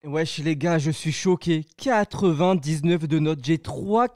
Wesh les gars, je suis choqué. 99 de notes. J'ai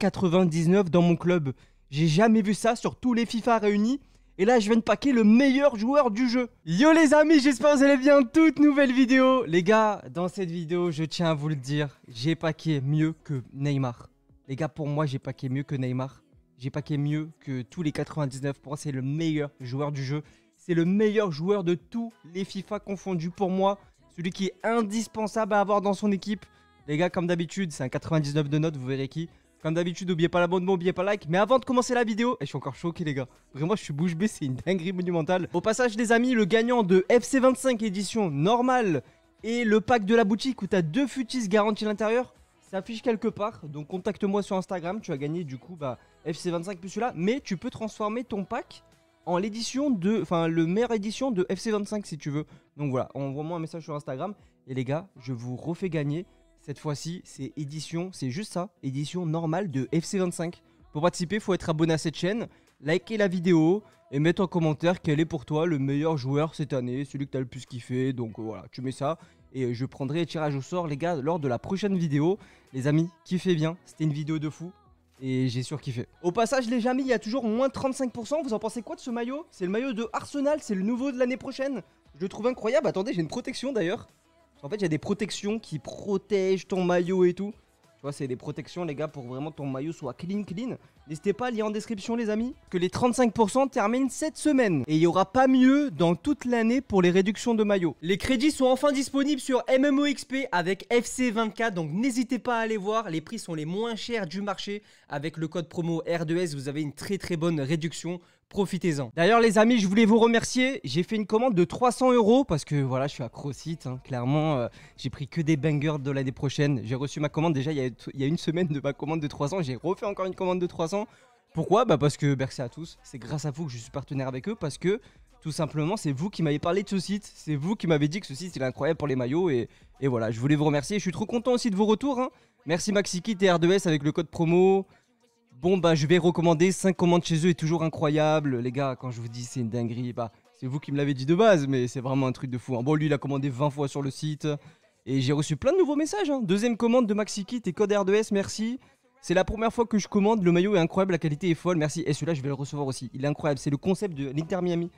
3,99 dans mon club. J'ai jamais vu ça sur tous les FIFA réunis. Et là, je viens de packer le meilleur joueur du jeu. Yo les amis, j'espère que vous allez bien. Toute nouvelle vidéo. Les gars, dans cette vidéo, je tiens à vous le dire, j'ai packé mieux que Neymar. Les gars, pour moi, j'ai packé mieux que Neymar. J'ai packé mieux que tous les 99. Pour moi, c'est le meilleur joueur du jeu. C'est le meilleur joueur de tous les FIFA confondus pour moi. Celui qui est indispensable à avoir dans son équipe. Les gars, comme d'habitude, c'est un 99 de notes, vous verrez qui. Comme d'habitude, n'oubliez pas l'abonnement, n'oubliez pas le like. Mais avant de commencer la vidéo, je suis encore choqué les gars. Vraiment, je suis bouche bée, c'est une dinguerie monumentale. Au passage les amis, le gagnant de FC25 édition normale et le pack de la boutique où tu as 2 futis garantis à l'intérieur, s'affiche quelque part. Donc contacte-moi sur Instagram, tu as gagné du coup FC25 plus celui-là. Mais tu peux transformer ton pack en l'édition de, le meilleur édition de FC25 si tu veux. Donc voilà, envoie-moi un message sur Instagram. Et les gars, je vous refais gagner. Cette fois-ci, c'est édition, c'est juste ça, édition normale de FC25. Pour participer, il faut être abonné à cette chaîne, liker la vidéo et mettre en commentaire quel est pour toi le meilleur joueur cette année, celui que tu as le plus kiffé. Donc voilà, tu mets ça et je prendrai le tirage au sort les gars lors de la prochaine vidéo. Les amis, kiffez bien, c'était une vidéo de fou. Et j'ai surkiffé. Au passage les amis, il y a toujours moins 35%. Vous en pensez quoi de ce maillot? C'est le maillot de Arsenal, c'est le nouveau de l'année prochaine. Je le trouve incroyable. Attendez, j'ai une protection d'ailleurs. En fait, il y a des protections qui protègent ton maillot et tout. Tu vois, c'est des protections les gars pour vraiment ton maillot soit clean. N'hésitez pas à lire en description les amis que les 35% terminent cette semaine. Et il n'y aura pas mieux dans toute l'année pour les réductions de maillots. Les crédits sont enfin disponibles sur MMOXP avec FC24. Donc n'hésitez pas à aller voir. Les prix sont les moins chers du marché. Avec le code promo R2S, vous avez une très bonne réduction. Profitez-en. D'ailleurs les amis, je voulais vous remercier. J'ai fait une commande de 300 € parce que voilà, je suis accro au site. Clairement, j'ai pris que des bangers de l'année prochaine. J'ai reçu ma commande déjà il y a une semaine de ma commande de 300. J'ai refait encore une commande de 300. Pourquoi? Parce que merci à tous. C'est grâce à vous que je suis partenaire avec eux. Parce que tout simplement, c'est vous qui m'avez parlé de ce site. C'est vous qui m'avez dit que ce site il est incroyable pour les maillots. Et voilà, je voulais vous remercier. Je suis trop content aussi de vos retours. Merci MaxiKit et R2S avec le code promo. Bon je vais recommander 5 commandes chez eux est toujours incroyable. Les gars, quand je vous dis c'est une dinguerie, c'est vous qui me l'avez dit de base, mais c'est vraiment un truc de fou. Bon lui il a commandé 20 fois sur le site. Et j'ai reçu plein de nouveaux messages. Deuxième commande de MaxiKit et code R2S, merci. C'est la première fois que je commande, le maillot est incroyable, la qualité est folle, merci. Et celui-là je vais le recevoir aussi, il est incroyable, c'est le concept de l'Inter Miami.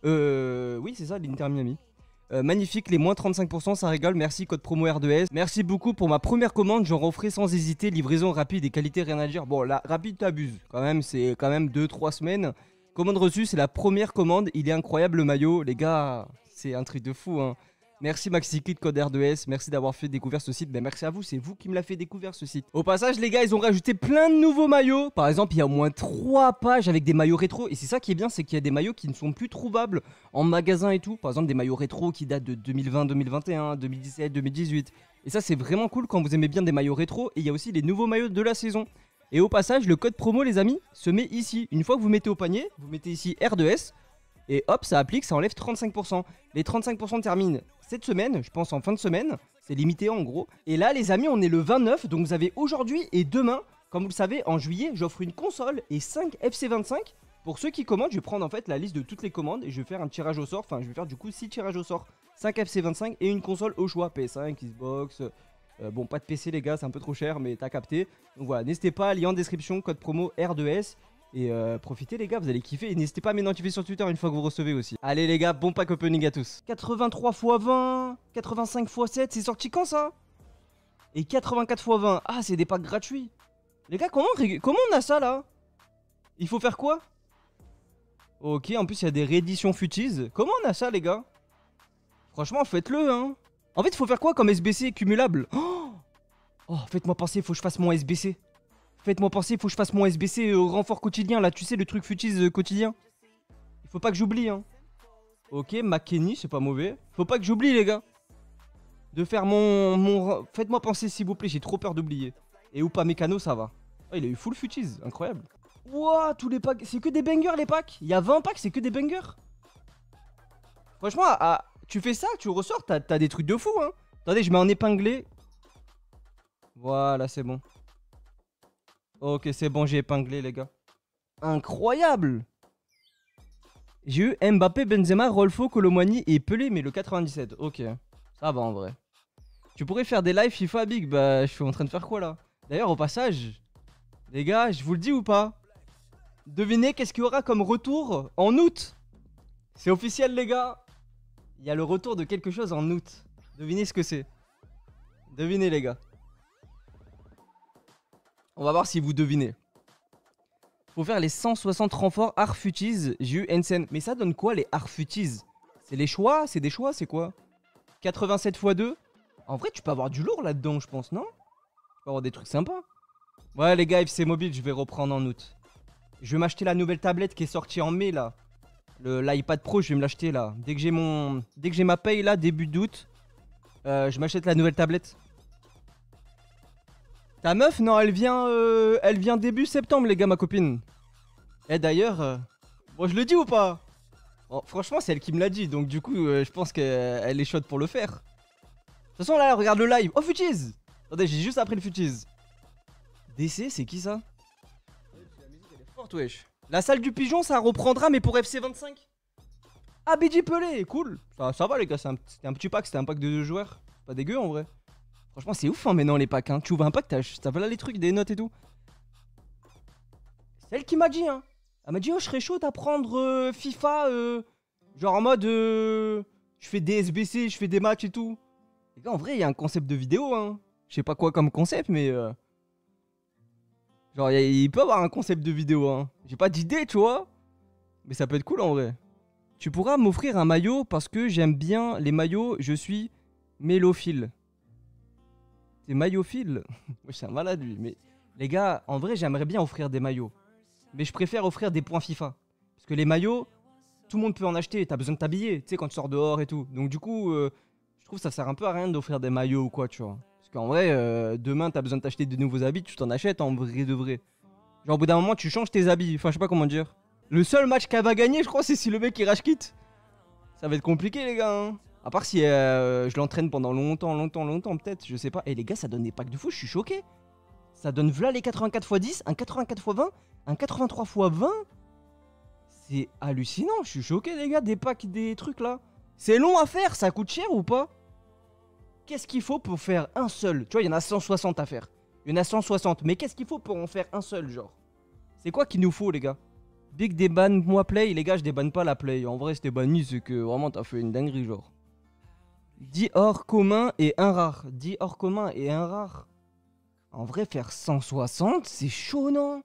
Oui c'est ça, l'Inter Miami. Magnifique, les moins 35%, ça rigole, merci, code promo R2S. Merci beaucoup pour ma première commande, j'en referai sans hésiter, livraison rapide et qualité, rien à dire. Bon, la rapide t'abuses, quand même, c'est quand même 2-3 semaines. Commande reçue, c'est la première commande, il est incroyable le maillot, les gars, c'est un truc de fou, Merci MaxiKit, code R2S, merci d'avoir fait découvrir ce site. Merci à vous, c'est vous qui me l'avez fait découvrir ce site. Au passage les gars, ils ont rajouté plein de nouveaux maillots. Par exemple, il y a au moins 3 pages avec des maillots rétro. Et c'est ça qui est bien, c'est qu'il y a des maillots qui ne sont plus trouvables en magasin et tout. Par exemple, des maillots rétro qui datent de 2020, 2021, 2017, 2018. Et ça c'est vraiment cool quand vous aimez bien des maillots rétro. Et il y a aussi les nouveaux maillots de la saison. Et au passage, le code promo les amis se met ici. Une fois que vous mettez au panier, vous mettez ici R2S. Et hop, ça applique, ça enlève 35%. Les 35% terminent cette semaine, je pense en fin de semaine. C'est limité en gros. Et là les amis, on est le 29, donc vous avez aujourd'hui et demain. Comme vous le savez, en juillet, j'offre une console et 5 FC25. Pour ceux qui commandent, je vais prendre en fait la liste de toutes les commandes. Et je vais faire un tirage au sort, enfin je vais faire du coup 6 tirages au sort. 5 FC25 et une console au choix. PS5, Xbox... bon, pas de PC les gars, c'est un peu trop cher, mais t'as capté. Donc voilà, n'hésitez pas, lien en description, code promo R2S. Et profitez les gars, vous allez kiffer. Et n'hésitez pas à m'identifier sur Twitter une fois que vous recevez aussi. Allez les gars, bon pack opening à tous. 83 x 20, 85 x 7, c'est sorti quand ça? Et 84 x 20, ah c'est des packs gratuits. Les gars, comment on a ça là? Il faut faire quoi? Ok, en plus il y a des rééditions futis. Comment on a ça les gars? Franchement faites-le En fait il faut faire quoi comme SBC cumulable? Oh faites-moi penser, il faut que je fasse mon SBC. Faites-moi penser, il faut que je fasse mon SBC au renfort quotidien, là, tu sais, le truc futis quotidien. Il faut pas que j'oublie, Ok, McKenny, c'est pas mauvais. Faut pas que j'oublie, les gars. De faire mon... Faites-moi penser, s'il vous plaît, j'ai trop peur d'oublier. Et ou pas Mécano, ça va. Oh, il a eu full futis, incroyable. Wouah, tous les packs, c'est que des bangers, les packs. Il y a 20 packs, c'est que des bangers. Franchement, tu fais ça, tu ressors, t'as des trucs de fou, Attendez, je mets en épinglé. Voilà, c'est bon. Ok, c'est bon, j'ai épinglé, les gars. Incroyable! J'ai eu Mbappé, Benzema, Rolfo, Colomani et Pelé, mais le 97. Ok, ça va en vrai. Tu pourrais faire des lives FIFA Big. Bah, je suis en train de faire quoi là? D'ailleurs, au passage, les gars, je vous le dis ou pas? Devinez qu'est-ce qu'il y aura comme retour en août? C'est officiel, les gars. Il y a le retour de quelque chose en août. Devinez ce que c'est. Devinez, les gars. On va voir si vous devinez. Faut faire les 160 renforts Arfutis. J'ai eu Ensen. Mais ça donne quoi les Arfutis? C'est les choix? C'est des choix? C'est quoi? 87 x 2. En vrai, tu peux avoir du lourd là-dedans, je pense, non? Tu peux avoir des trucs sympas. Ouais, les gars, FC Mobile, je vais reprendre en août. Je vais m'acheter la nouvelle tablette qui est sortie en mai, là. L'iPad Pro, je vais me l'acheter, là. Dès que j'ai ma paye, là, début d'août, je m'achète la nouvelle tablette. Ta meuf, non, elle vient début septembre, les gars, ma copine. Et d'ailleurs, bon, je le dis ou pas? Bon, franchement, c'est elle qui me l'a dit, donc du coup, je pense qu'elle est chaude pour le faire. De toute façon, là, regarde le live. Oh, Futis! Attendez, j'ai juste appris le Futis. DC, c'est qui ça? La musique, elle est forte, wesh. La salle du pigeon, ça reprendra, mais pour FC25. Ah, BJ Pelé, cool. Ça va, les gars, c'était un petit pack, c'était un pack de 2 joueurs. Pas dégueu, en vrai. Franchement, c'est ouf, hein, maintenant, les packs. Hein. Tu ouvres un pack, t'as voilà les trucs, des notes et tout. C'est elle qui m'a dit, hein. Elle m'a dit, oh, je serais chaud d'apprendre FIFA, genre en mode, je fais des SBC, je fais des matchs et tout. Les gars, en vrai, il y a un concept de vidéo, hein. Je sais pas quoi comme concept, mais... genre, il peut avoir un concept de vidéo, hein. J'ai pas d'idée, tu vois. Mais ça peut être cool, en vrai. Tu pourras m'offrir un maillot parce que j'aime bien les maillots, je suis mélophile. T'es maillophile? Moi, je suis un malade, lui. Mais les gars, en vrai, j'aimerais bien offrir des maillots. Mais je préfère offrir des points FIFA. Parce que les maillots, tout le monde peut en acheter. T'as besoin de t'habiller, tu sais, quand tu sors dehors et tout. Donc du coup, je trouve que ça sert un peu à rien d'offrir des maillots ou quoi, tu vois. Parce qu'en vrai, demain, t'as besoin de t'acheter de nouveaux habits, tu t'en achètes en vrai de vrai. Genre au bout d'un moment, tu changes tes habits. Enfin, je sais pas comment dire. Le seul match qu'elle va gagner, je crois, c'est si le mec il rage quitte. Ça va être compliqué, les gars. Hein. À part si je l'entraîne pendant longtemps, peut-être. Je sais pas. Et les gars, ça donne des packs de fou, je suis choqué. Ça donne voilà les 84 x 10, un 84 x 20, un 83 x 20. C'est hallucinant, je suis choqué, les gars, des packs, des trucs là. C'est long à faire, ça coûte cher ou pas? Qu'est-ce qu'il faut pour faire un seul? Tu vois, il y en a 160 à faire. Il y en a 160, mais qu'est-ce qu'il faut pour en faire un seul, genre? C'est quoi qu'il nous faut, les gars? Big débanne moi play, les gars, je débanne pas la play. En vrai, si t'es banni, c'est que vraiment t'as fait une dinguerie, genre. 10 hors commun et un rare. 10 hors commun et un rare. En vrai, faire 160, c'est chaud, non?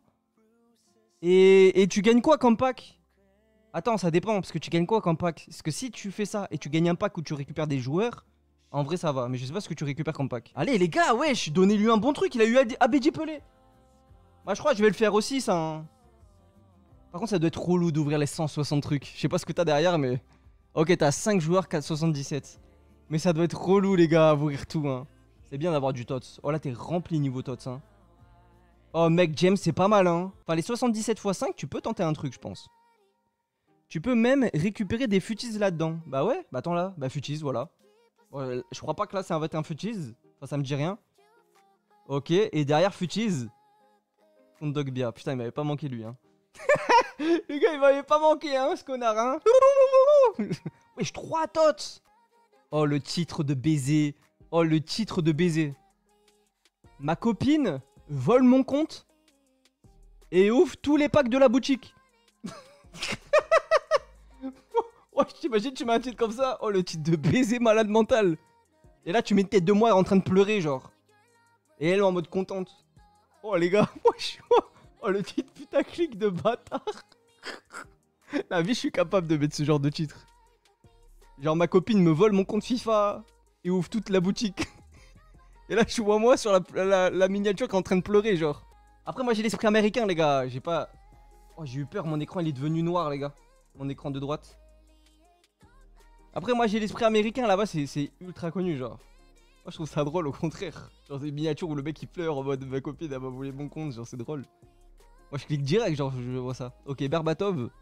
Et tu gagnes quoi comme pack? Attends, ça dépend, parce que tu gagnes quoi comme pack? Parce que si tu fais ça et tu gagnes un pack où tu récupères des joueurs, en vrai, ça va. Mais je sais pas ce que tu récupères comme pack. Allez, les gars, wesh, donnez-lui un bon truc. Il a eu ABJ Pelé. Moi, je crois que je vais le faire aussi, ça. Hein. Par contre, ça doit être relou d'ouvrir les 160 trucs. Je sais pas ce que t'as derrière, mais... Ok, t'as 5 joueurs, 477. Mais ça doit être relou, les gars, à ouvrir tout, hein. C'est bien d'avoir du TOTS. Oh, là, t'es rempli niveau TOTS, hein. Oh, mec, James, c'est pas mal, hein. Enfin, les 77 x 5, tu peux tenter un truc, je pense. Tu peux même récupérer des futis là-dedans. Bah ouais, bah attends là. Bah futis, voilà. Ouais, je crois pas que là, ça va être un futis. Enfin, ça me dit rien. Ok, et derrière futis... Fondogbia. Putain, il m'avait pas manqué, lui, hein. Les gars, il m'avait pas manqué, hein, ce connard, hein. Wesh, 3 tots. Oh, le titre de baiser. Oh, le titre de baiser. Ma copine vole mon compte et ouvre tous les packs de la boutique. Oh, t'imagines, tu mets un titre comme ça. Oh, le titre de baiser malade mental. Et là, tu mets une tête de moi en train de pleurer, genre. Et elle en mode contente. Oh, les gars. Oh, le titre putaclic de bâtard. La vie, je suis capable de mettre ce genre de titre. Genre, ma copine me vole mon compte FIFA et ouvre toute la boutique. Et là, je vois moi sur la miniature qui est en train de pleurer, genre. Après, moi, j'ai l'esprit américain, les gars. J'ai pas... Oh, j'ai eu peur. Mon écran, il est devenu noir, les gars. Mon écran de droite. Après, moi, j'ai l'esprit américain. Là-bas, c'est ultra connu, genre. Moi, je trouve ça drôle, au contraire. Genre, des miniatures où le mec, il pleure en mode ma copine, elle m'a volé mon compte. Genre, c'est drôle. Moi, je clique direct, genre, je vois ça. Ok, Berbatov.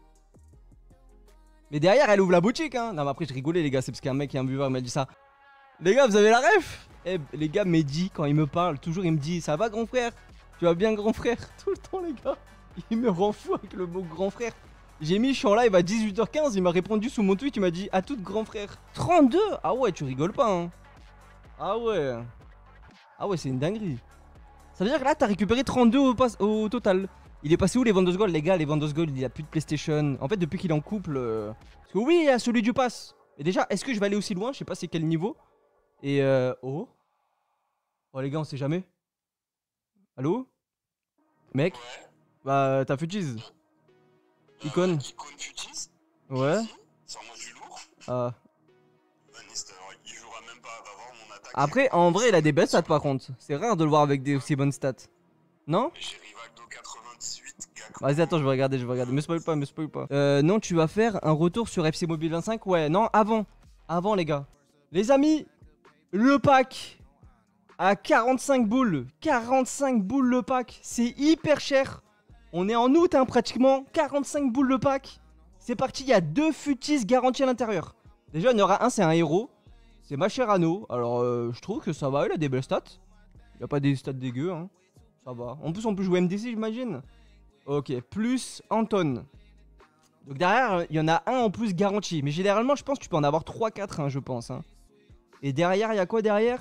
Mais derrière, elle ouvre la boutique, hein. Non, mais après, je rigolais, les gars. C'est parce qu'un mec, un buveur, m'a dit ça. Les gars, vous avez la ref? Eh, les gars, Mehdi, quand il me parle, toujours, il me dit, ça va, grand frère? Tu vas bien, grand frère? Tout le temps, les gars. Il me rend fou avec le mot grand frère. J'ai mis, je suis en live à 18h15. Il m'a répondu sous mon tweet. Il m'a dit, à tout grand frère. 32? Ah ouais, tu rigoles pas, hein. Ah ouais. Ah ouais, c'est une dinguerie. Ça veut dire que là, t'as récupéré 32 au total. Il est passé où les Van les gars? Les Van il a plus de PlayStation. En fait, depuis qu'il est en couple. Parce que oui, il y a celui du pass. Et déjà, est-ce que je vais aller aussi loin? Je sais pas c'est quel niveau. Et oh. Oh les gars, on sait jamais. Allô? Mec? Bah, t'as Fujiz. Icône. Icône Futis. Ouais. Sors-moi du lourd. Ah. Vanista, il jouera même pas, va voir mon attaque. Après, en vrai, il a des belles stats par contre. C'est rare de le voir avec des aussi bonnes stats. Non? J'ai Rivaldo 98, Gakpo. Vas-y, attends, je vais regarder, Me spoil pas, me spoil pas. Non, tu vas faire un retour sur FC Mobile 25? Ouais, non, avant. Avant, les gars. Les amis, le pack à 45 boules. 45 boules le pack. C'est hyper cher. On est en août, hein, pratiquement. 45 boules le pack. C'est parti, il y a 2 futis garantis à l'intérieur. Déjà, il y en aura un, c'est un héros. C'est Mascherano. Alors, je trouve que ça va, il a des belles stats. Il a pas des stats dégueu, hein. Ça va. En plus, on peut jouer MDC, j'imagine. Ok, plus Anton. Donc derrière, il y en a un en plus garanti. Mais généralement, je pense que tu peux en avoir 3-4, hein, je pense. Hein. Et derrière, il y a quoi derrière?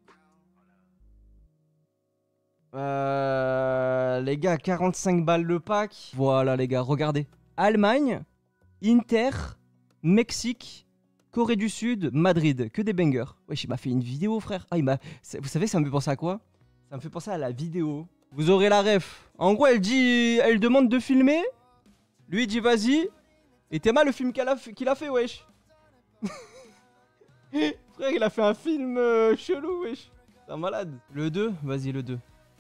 Les gars, 45 balles le pack. Voilà, les gars, regardez. Allemagne, Inter, Mexique, Corée du Sud, Madrid. Que des bangers. Wesh, il m'a fait une vidéo, frère. Ah, vous savez, ça me fait penser à quoi? Ça me fait penser à la vidéo. Vous aurez la ref. En gros, elle demande de filmer. Lui, il dit vas-y. Et t'es mal le film qu'il a fait, wesh. Frère, il a fait un film chelou, wesh. C'est un malade. Le 2, vas-y, le 2.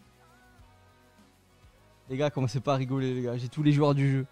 Les gars, commencez pas à rigoler, les gars. J'ai tous les joueurs du jeu.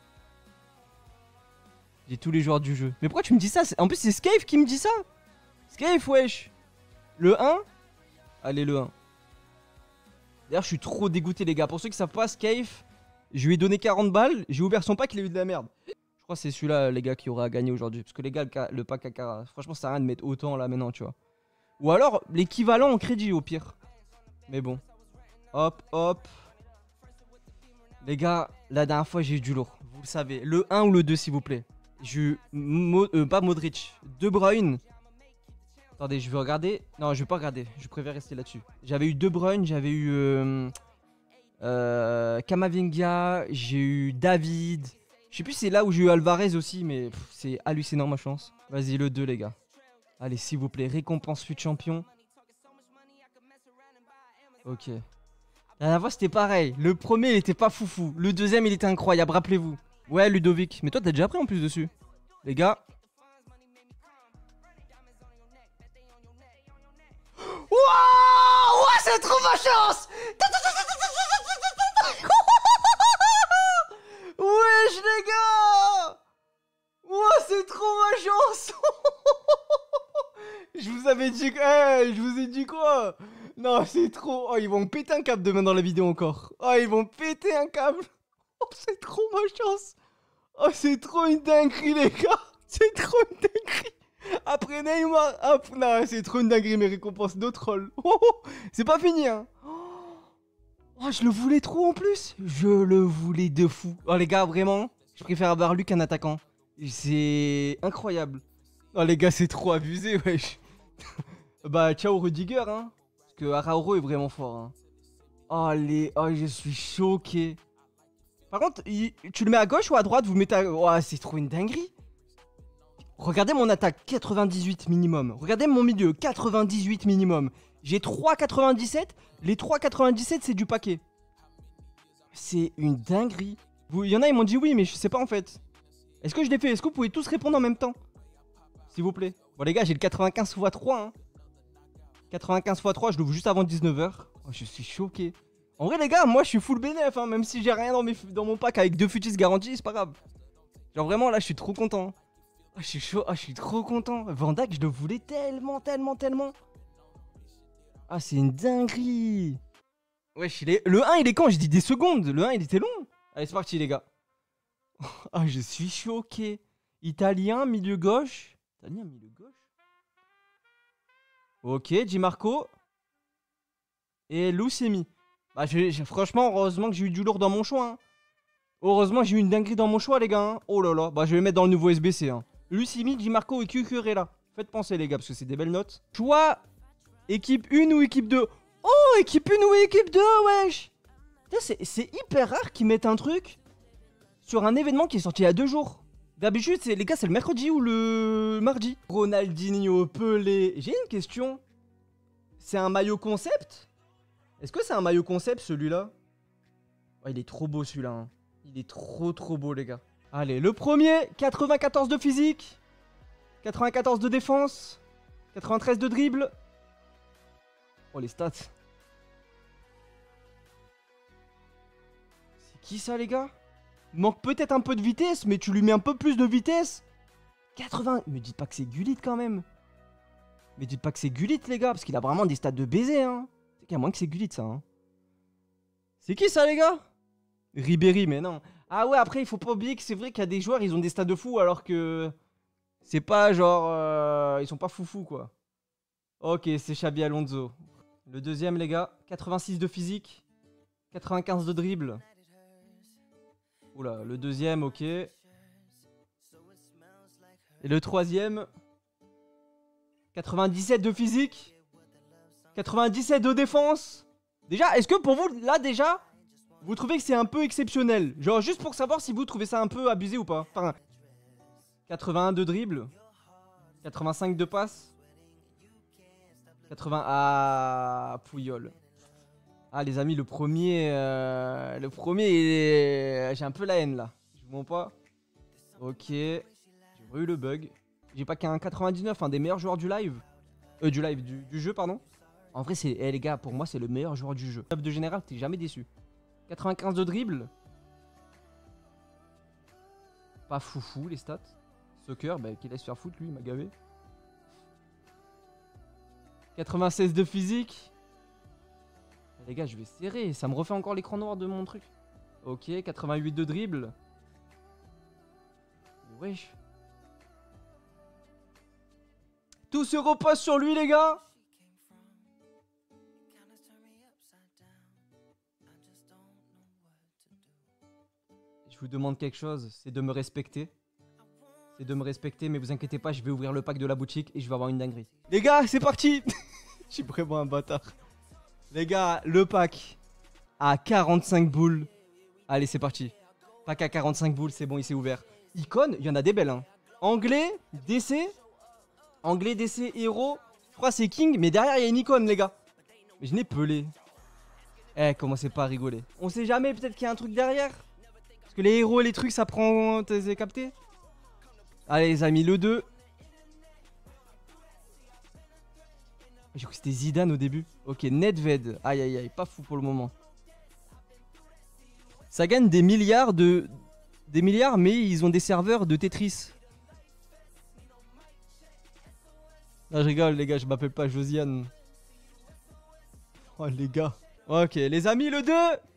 J'ai tous les joueurs du jeu. Mais pourquoi tu me dis ça? En plus, c'est Scave qui me dit ça. Scave, wesh. Le 1. Allez, le 1. D'ailleurs, je suis trop dégoûté, les gars. Pour ceux qui savent pas, Scave, je lui ai donné 40 balles. J'ai ouvert son pack, il a eu de la merde. Je crois que c'est celui-là, les gars, qui aura gagné aujourd'hui. Parce que les gars, le pack à franchement, ça sert à rien de mettre autant là maintenant, tu vois. Ou alors, l'équivalent en crédit, au pire. Mais bon. Hop, hop. Les gars, la dernière fois, j'ai eu du lourd. Vous le savez. Le 1 ou le 2, s'il vous plaît. J'ai eu... pas Modric. De Bruyne. Attendez, je vais regarder. Non, je vais pas regarder. Je préfère rester là-dessus. J'avais eu De Bruyne, j'avais eu Kamavinga, j'ai eu David. Je sais plus si c'est là où j'ai eu Alvarez aussi, mais c'est hallucinant ma chance. Vas-y, le 2, les gars. Allez, s'il vous plaît, récompense fut champion. Ok. La dernière fois, c'était pareil. Le premier, il était pas foufou. Le deuxième, il était incroyable, rappelez-vous. Ouais, Ludovic. Mais toi, t'as déjà pris en plus dessus. Les gars. Wouah! Ouais, c'est trop ma chance! Wesh, les gars! Ouah, c'est trop ma chance! Je vous avais dit... Hey, je vous ai dit quoi? Non, c'est trop... Oh, ils vont péter un câble demain dans la vidéo encore. Oh, ils vont péter un câble. Oh, c'est trop ma chance. Oh, c'est trop une dinguerie, les gars. C'est trop une dinguerie. Après Neymar... non, c'est trop une dinguerie, mes récompenses de troll. Oh, c'est pas fini, hein. Oh, je le voulais trop en plus. Je le voulais de fou. Oh, les gars, vraiment, je préfère avoir lui qu'un attaquant. C'est incroyable. Oh, les gars, c'est trop abusé, wesh. Bah, ciao Rudiger, hein. Parce que Arauro est vraiment fort, hein. Oh, oh, je suis choqué. Par contre, tu le mets à gauche ou à droite? Vous le mettez à... Oh, c'est trop une dinguerie. Regardez mon attaque, 98 minimum. Regardez mon milieu, 98 minimum. J'ai 3,97. Les 3,97, c'est du paquet. C'est une dinguerie. Il y en a, ils m'ont dit oui, mais je sais pas en fait. Est-ce que je l'ai fait? Est-ce que vous pouvez tous répondre en même temps? S'il vous plaît. Bon, les gars, j'ai le 95 x 3. Hein. 95 x 3, je l'ouvre juste avant 19h. Oh, je suis choqué. En vrai, les gars, moi, je suis full bénéf. Hein, même si j'ai rien dans mon pack avec 2 futis garantis, c'est pas grave. Genre, vraiment, là, je suis trop content. Oh, je suis chaud. Oh, je suis trop content. Van Dijk, je le voulais tellement. Ah, c'est une dinguerie. Wesh, le 1, il est quand? J'ai dit des secondes. Le 1, il était long. Allez, c'est parti, les gars. Ah, je suis choqué. Italien, milieu gauche. Italien, milieu gauche. Ok, Di Marco. Et Lucemi. Bah, franchement, heureusement que j'ai eu du lourd dans mon choix. Hein. Heureusement, j'ai eu une dinguerie dans mon choix, les gars. Hein. Oh là là. Bah, je vais mettre dans le nouveau SBC. Hein. Lucemi, Di Marco et Cucurella. Faites penser, les gars, parce que c'est des belles notes. Choix Équipe 1 ou équipe 2? Oh, équipe 1 ou équipe 2, wesh. C'est hyper rare qu'ils mettent un truc sur un événement qui est sorti il y a 2 jours. D'habitude, les gars, c'est le mercredi ou le mardi. Ronaldinho, Pelé. J'ai une question. C'est un maillot concept? Est-ce que c'est un maillot concept, celui-là? Oh, il est trop beau, celui-là. Hein. Il est trop beau, les gars. Allez, le premier, 94 de physique. 94 de défense. 93 de dribble. Oh, les stats. C'est qui ça, les gars? Il manque peut-être un peu de vitesse, mais tu lui mets un peu plus de vitesse. 80. Mais dites pas que c'est Gullit quand même. Mais dites pas que c'est Gullit, les gars, parce qu'il a vraiment des stats de baiser, hein. C'est qu'il y a moins que c'est Gullit, ça, hein. C'est qui ça, les gars? Ribéry, mais non. Ah ouais, après, il faut pas oublier que c'est vrai qu'il y a des joueurs, ils ont des stats de fou, alors que c'est pas genre... ils sont pas foufou, quoi. Ok, c'est Xabi Alonso. Le deuxième, les gars, 86 de physique. 95 de dribble. Oula, le deuxième, ok. Et le troisième, 97 de physique. 97 de défense. Déjà, est-ce que pour vous, là, déjà, vous trouvez que c'est un peu exceptionnel? Genre, juste pour savoir si vous trouvez ça un peu abusé ou pas. Enfin, 81 de dribble. 85 de passe. 80... Ah, Puyol. Ah, les amis, le premier, j'ai un peu la haine, là. Je vous mens pas. Ok. J'ai eu le bug. J'ai pas qu'un 99, un des meilleurs joueurs du live. Du jeu, pardon. En vrai, c'est... les gars, pour moi, c'est le meilleur joueur du jeu. De général, t'es jamais déçu. 95 de dribble. Pas foufou, les stats. Soccer, bah, qui laisse faire foot, lui, il m'a gavé. 96 de physique. Les gars, je vais serrer. Ça me refait encore l'écran noir de mon truc. Ok, 88 de dribble. Wesh. Tout se repose sur lui, les gars. Je vous demande quelque chose, c'est de me respecter. C'est de me respecter, mais vous inquiétez pas, je vais ouvrir le pack de la boutique et je vais avoir une dinguerie. Les gars, c'est parti. Je suis vraiment un bâtard. Les gars, le pack à 45 boules. Allez, c'est parti. Pack à 45 boules, c'est bon, il s'est ouvert. Icône, il y en a des belles, hein. Anglais, DC. Anglais, DC, héros. Je crois que c'est King, mais derrière, il y a une icône, les gars. Mais je n'ai pelé. Eh, commencez pas à rigoler. On sait jamais, peut-être qu'il y a un truc derrière. Parce que les héros et les trucs, ça prend... T'as capté? Allez, les amis, le 2. J'ai cru que c'était Zidane au début. Ok, Nedved. Aïe, aïe, aïe. Pas fou pour le moment. Ça gagne des milliards de... Des milliards, mais ils ont des serveurs de Tetris. Non, je rigole, les gars. Je m'appelle pas Josiane. Oh, les gars. Ok, les amis, le 2.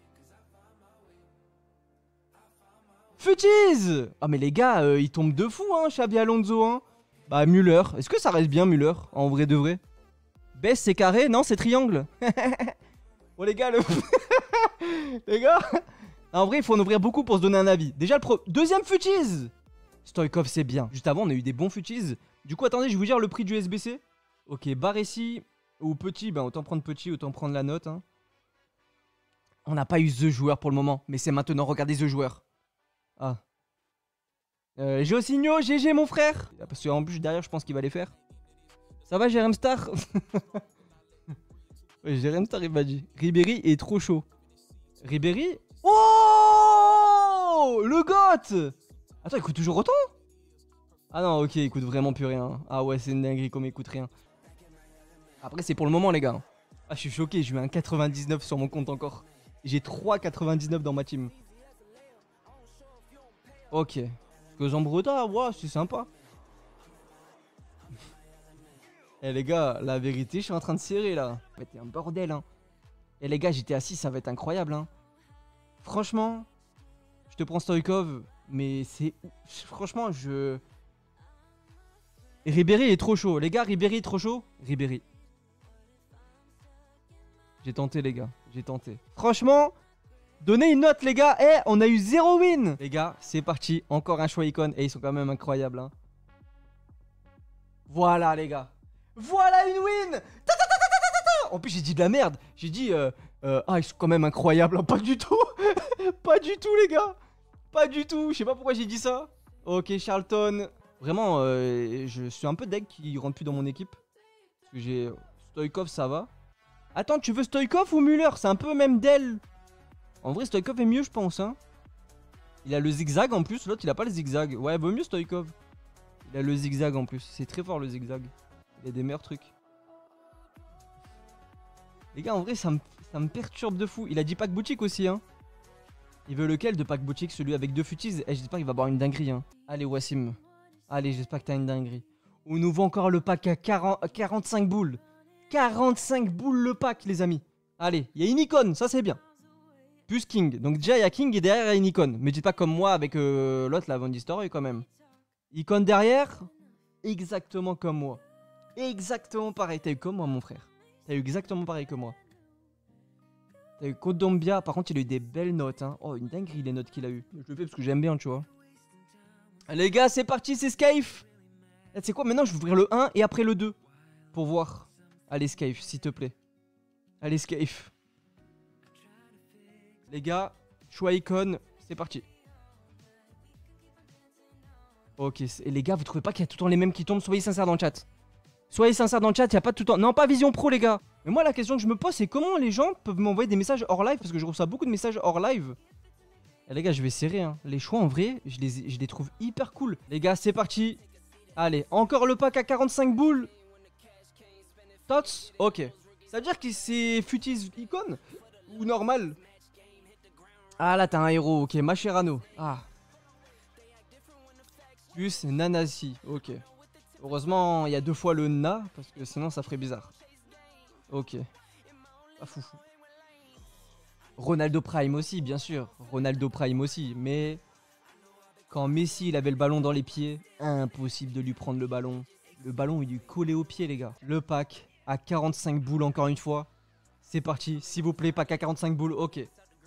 Futis. Ah, mais les gars, ils tombent de fou, hein, Xabi Alonso, hein. Bah, Müller. Est-ce que ça reste bien, Müller, en vrai de vrai? Baisse, c'est carré? Non, c'est triangle. Bon, les gars, les gars, en vrai, il faut en ouvrir beaucoup pour se donner un avis. Déjà, deuxième Futis. Stoïkov, c'est bien. Juste avant, on a eu des bons Futis. Du coup, attendez, je vais vous dire le prix du SBC. Ok, Baresi ou Petit. Ben, autant prendre Petit, autant prendre la note. Hein. On n'a pas eu The Joueur pour le moment. Mais c'est maintenant, regardez The Joueur. Ah. Josigno, GG, mon frère. Parce qu'en plus, derrière, je pense qu'il va les faire. Ça va, Jérém Star? Ouais, Jérém Star, il m'a dit. Ribéry est trop chaud. Ribéry? Oh! Le GOAT! Attends, il coûte toujours autant? Ah non, ok, il coûte vraiment plus rien. Ah ouais, c'est une dinguerie comme il coûte rien. Après, c'est pour le moment, les gars. Ah, je suis choqué, j'ai eu un 99 sur mon compte encore. J'ai 3,99 dans ma team. Ok. Que Zambrota, ouais, c'est sympa. Eh les gars, la vérité, je suis en train de serrer là. Ça va être un bordel, hein. Eh les gars, j'étais assis, ça va être incroyable, hein. Franchement, je te prends Stoïkov, mais c'est... Franchement, je... Ribéry est trop chaud. Les gars, Ribéry est trop chaud. Ribéry. J'ai tenté, les gars. J'ai tenté. Franchement, donnez une note, les gars. Eh, on a eu 0 win. Les gars, c'est parti. Encore un choix icône. Et ils sont quand même incroyables, hein. Voilà, les gars. Voilà une win. En plus, j'ai dit de la merde. J'ai dit, ah, ils sont quand même incroyables. Hein. Pas du tout. Pas du tout, les gars. Pas du tout. Je sais pas pourquoi j'ai dit ça. Ok, Charlton. Vraiment, je suis un peu deg qu'il rentre plus dans mon équipe. Parce que j'ai Stoïkov, ça va. Attends, tu veux Stoïkov ou Müller? C'est un peu même d'elle. En vrai, Stoïkov est mieux, je pense. Hein. Il a le zigzag en plus. L'autre, il a pas le zigzag. Ouais, vaut mieux Stoïkov. Il a le zigzag en plus. C'est très fort le zigzag. Il a des meilleurs trucs. Les gars, en vrai, ça me perturbe de fou. Il a dit pack boutique aussi, hein. Il veut lequel de pack boutique? Celui avec 2 futis. Et j'espère qu'il va avoir une dinguerie, hein. Allez, Wassim. Allez, j'espère que t'as une dinguerie. On nous vend encore le pack à 45 boules. 45 boules le pack, les amis. Allez, il y a une icône, ça c'est bien. Plus King. Donc déjà, il y a King et derrière, il y a une icône. Mais dites pas comme moi avec l'autre, la Van Story quand même. Icône derrière, exactement comme moi. Exactement pareil. T'as eu comme moi, mon frère. T'as eu exactement pareil que moi. T'as eu Kodombia. Par contre, il a eu des belles notes. Hein. Oh, une dinguerie, les notes qu'il a eu. Je le fais parce que j'aime bien, tu vois. Les gars, c'est parti, c'est Skype. C'est quoi? Maintenant, je vais ouvrir le 1 et après le 2. Pour voir. Allez, Skype, s'il te plaît. Allez, Skype. Les gars, choix icône, c'est parti. Ok, et les gars, vous trouvez pas qu'il y a tout le temps les mêmes qui tombent? Soyez sincères dans le chat. Soyez sincères dans le chat, il n'y a pas tout le temps... Non, pas Vision Pro, les gars. Mais moi, la question que je me pose, c'est comment les gens peuvent m'envoyer des messages hors live? Parce que je reçois beaucoup de messages hors live. Et les gars, je vais serrer. Hein. Les choix, en vrai, je les trouve hyper cool. Les gars, c'est parti. Allez, encore le pack à 45 boules. Tots, ok. Ça veut dire que c'est futis icône? Ou normal? Ah, là, t'as un héros. Ok, Mascherano. Ah. Plus Nanasi. Ok. Heureusement, il y a 2 fois le Na, parce que sinon ça ferait bizarre. Ok. Pas foufou. Ronaldo Prime aussi, bien sûr. Ronaldo Prime aussi, mais... Quand Messi, il avait le ballon dans les pieds, impossible de lui prendre le ballon. Le ballon, il lui collait aux pieds, les gars. Le pack à 45 boules, encore une fois. C'est parti, s'il vous plaît, pack à 45 boules, ok.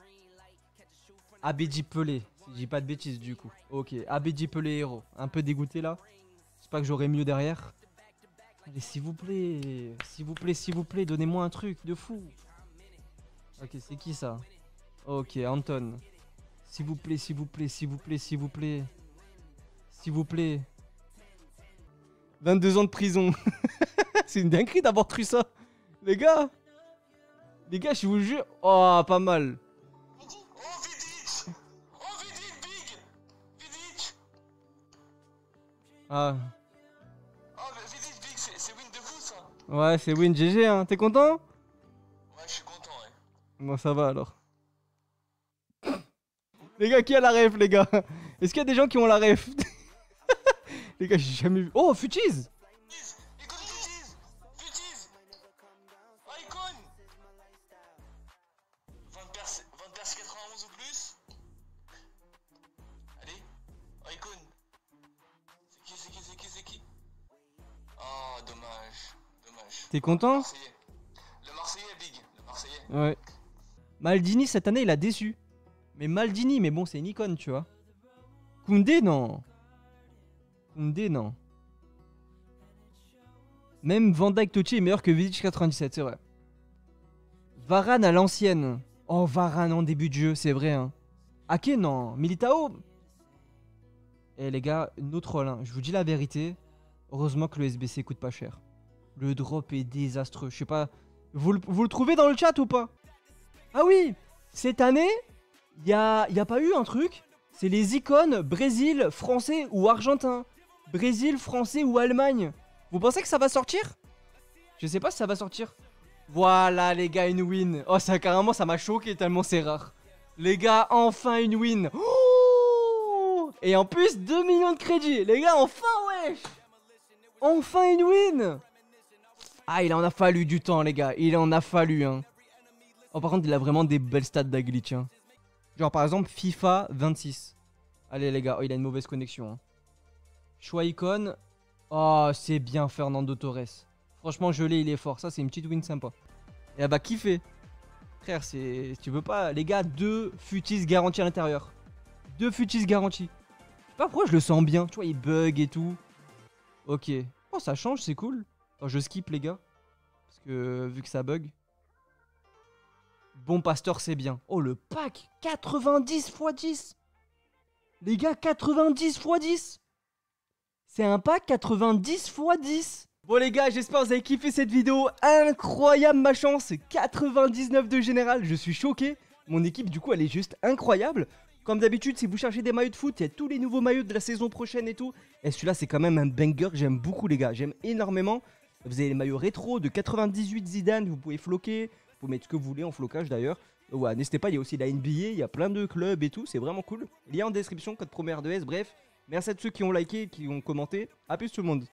Abedi Pelé, si je dis pas de bêtises, du coup. Ok, Abedi Pelé, héros. Un peu dégoûté, là. J'espère que j'aurai mieux derrière. Allez, s'il vous plaît. S'il vous plaît, s'il vous plaît, donnez-moi un truc de fou. Ok, c'est qui ça? Ok, Anton. S'il vous plaît, s'il vous plaît, s'il vous plaît, s'il vous plaît. S'il vous plaît. 22 ans de prison. C'est une dinguerie d'avoir cru ça. Les gars. Les gars, je vous jure. Oh, pas mal. Oh, Vidic! Oh, Vidic, big! Vidic! Ah. Oh, mais Vidic, big, c'est win de vous, ça? Ouais, c'est win GG, hein. T'es content? Ouais, je suis content, ouais. Bon, ça va alors. Les gars, qui a la ref, les gars? Est-ce qu'il y a des gens qui ont la ref? Les gars, j'ai jamais vu. Oh, Futis! Écoute, Futis! Futis! Icon! Van Persie 91 ou plus? Allez, Icon! C'est qui? Oh, dommage. T'es content? Marseillais. Le Marseillais, big. Le Marseillais. Ouais. Maldini, cette année, il a déçu. Mais Maldini, mais bon, c'est une icône, tu vois. Koundé, non. Koundé, non. Même Van Dijk Totti est meilleur que Vidic 97, c'est vrai. Varane à l'ancienne. Oh, Varane en début de jeu, c'est vrai. Hein. Ake, non. Militao. Eh les gars, no troll, hein. Je vous dis la vérité. Heureusement que le SBC coûte pas cher. Le drop est désastreux. Je sais pas. Vous le trouvez dans le chat ou pas? Ah oui, cette année, il y a pas eu un truc. C'est les icônes Brésil, français ou argentin. Brésil, français ou Allemagne. Vous pensez que ça va sortir? Je sais pas si ça va sortir. Voilà les gars, une win. Oh, ça carrément, ça m'a choqué tellement c'est rare. Les gars, enfin une win. Oh, et en plus, 2 millions de crédits. Les gars, enfin, wesh. Enfin une win. Ah, il en a fallu du temps, les gars. Il en a fallu, hein. Oh, par contre, il a vraiment des belles stats d'Aglitch, hein. Genre, par exemple, FIFA 26. Allez, les gars. Oh, il a une mauvaise connexion, hein. Choix icône. Oh, c'est bien Fernando Torres. Franchement, je l'ai, il est fort. Ça, c'est une petite win sympa. Et elle va kiffer. Frère, c'est... Tu veux pas... Les gars, 2 futis garantis à l'intérieur. 2 futis garantis. Je sais pas pourquoi je le sens bien. Tu vois, il bug et tout. Ok. Oh, ça change, c'est cool. Oh, je skip, les gars. Parce vu que ça bug. Bon pasteur, c'est bien. Oh, le pack 90 x 10. Les gars, 90 x 10. C'est un pack 90 x 10. Bon les gars, j'espère que vous avez kiffé cette vidéo. Incroyable ma chance. 99 de général, je suis choqué. Mon équipe du coup elle est juste incroyable. Comme d'habitude, si vous cherchez des maillots de foot, il y a tous les nouveaux maillots de la saison prochaine et tout. Et celui-là c'est quand même un banger, j'aime beaucoup les gars, j'aime énormément. Vous avez les maillots rétro de 98 Zidane, vous pouvez floquer. Vous pouvez mettre ce que vous voulez en flocage d'ailleurs. Ouais, n'hésitez pas, il y a aussi la NBA, il y a plein de clubs et tout, c'est vraiment cool. Lien en description, code promo R2S, bref. Merci à tous ceux qui ont liké, qui ont commenté. A plus tout le monde.